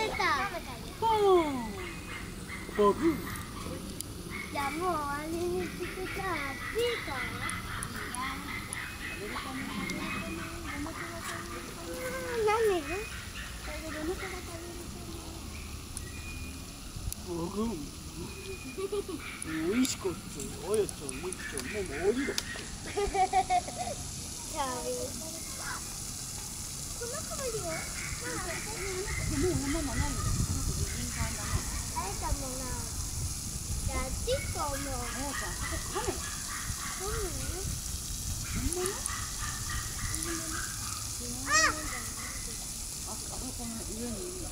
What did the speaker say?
バブー。 じゃあもう終わりにしてさ、ピーカー何バブー。美味しかったよ。あやちゃん、みきちゃん、もう終わりだ。 この子もいるよ。もうママ何？あの子美人さんだね。 あやちゃんもな。じゃあチッコも。 あやちゃん、そこカメ。 本物？ あそこの上にいる。